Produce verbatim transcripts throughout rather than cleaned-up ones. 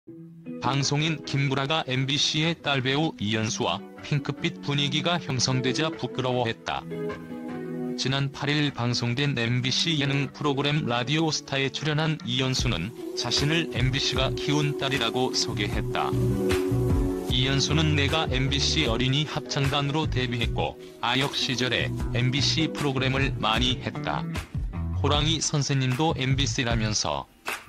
방송인 김구라가 엠비씨의 딸 배우 이연수와 핑크빛 분위기가 형성되자 부끄러워했다. 지난 팔 일 방송된 엠비씨 예능 프로그램 라디오스타에 출연한 이연수는 자신을 엠비씨가 키운 딸이라고 소개했다. 이연수는 내가 엠비씨 어린이 합창단으로 데뷔했고 아역 시절에 엠비씨 프로그램을 많이 했다. 호랑이 선생님도 엠비씨라면서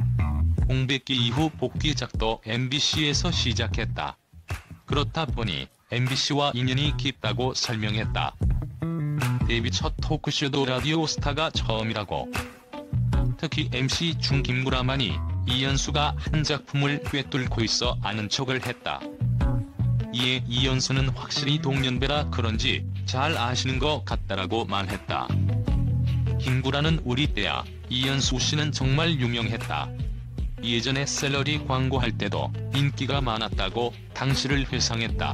공백기 이후 복귀작도 엠비씨에서 시작했다. 그렇다 보니 엠비씨와 인연이 깊다고 설명했다. 데뷔 첫 토크쇼도 라디오스타가 처음이라고. 특히 엠씨 중 김구라만이 이연수가 한 작품을 꿰뚫고 있어 아는 척을 했다. 이에 이연수는 확실히 동년배라 그런지 잘 아시는 것 같다라고 말했다. 김구라는 우리 때야, 이연수 씨는 정말 유명했다. 예전에 샐러리 광고할 때도 인기가 많았다고 당시를 회상했다.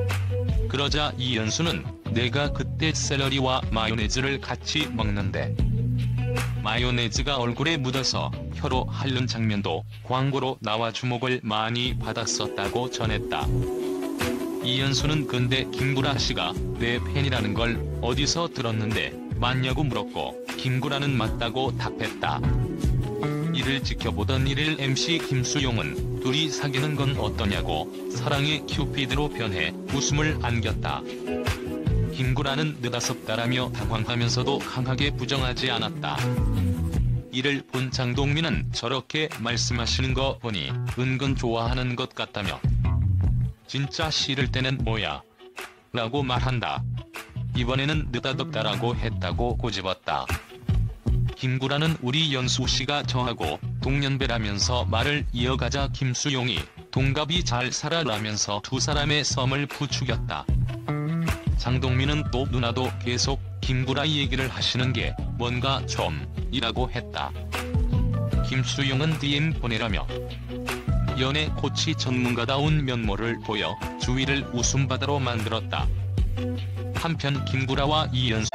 그러자 이연수는 내가 그때 샐러리와 마요네즈를 같이 먹는데 마요네즈가 얼굴에 묻어서 혀로 핥는 장면도 광고로 나와 주목을 많이 받았었다고 전했다. 이연수는 근데 김구라 씨가 내 팬이라는 걸 어디서 들었는데 맞냐고 물었고 김구라는 맞다고 답했다. 이를 지켜보던 일일 엠씨 김수용은 둘이 사귀는 건 어떠냐고 사랑의 큐피드로 변해 웃음을 안겼다. 김구라는 느닷없다라며 당황하면서도 강하게 부정하지 않았다. 이를 본 장동민은 저렇게 말씀하시는 거 보니 은근 좋아하는 것 같다며 진짜 싫을 때는 뭐야? 라고 말한다. 이번에는 느닷없다라고 했다고 꼬집었다. 김구라는 우리 연수씨가 저하고 동년배라면서 말을 이어가자 김수용이 동갑이 잘 살아라면서 두 사람의 썸을 부추겼다. 장동민은 또 누나도 계속 김구라 얘기를 하시는 게 뭔가 좀 이라고 했다. 김수용은 디엠 보내라며 연애 코치 전문가다운 면모를 보여 주위를 웃음바다로 만들었다. 한편 김구라와 이연수